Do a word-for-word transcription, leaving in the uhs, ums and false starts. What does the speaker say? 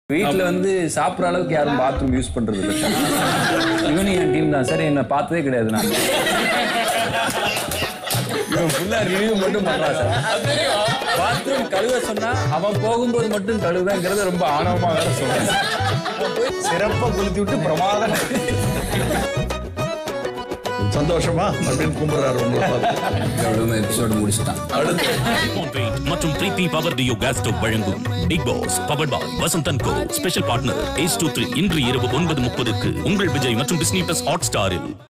வீட்ல வந்து சாப்பிடுற அளவுக்கு யாரும் பாத்ரூம் யூஸ் பண்றது இல்ல சார். இவனும் என் டீம் தான் சார். என்ன பார்த்ததே கிடையாது நான். இவன் ஃபுல்லா ரிவ்யூ மட்டும் பண்றான் சார். பாத்ரூம் கழுவ சொன்னா அவன் போகும்போது மட்டும் கழுவுவேங்கிறது ரொம்ப ஆணவமா வேற சொல்றேன். சிறப்பா கொளுத்தி விட்டு பிரமாதம் சந்தோஷமா அப்படின்னு கும்பிடுறாரு உங்களை பார்த்து. எபிசோடு முடிச்சிட்டான். மற்றும் Preethi power duo gas stove வழங்கும் Bigg Boss powered by Vasanth and co special partner ஏஸ் டூ த்ரீ இன்று இரவு ஒன்பது முப்பதுக்கு உங்கள் விஜய் மற்றும் டிஸ்னி பிளஸ் ஹாட் ஸ்டாரில்.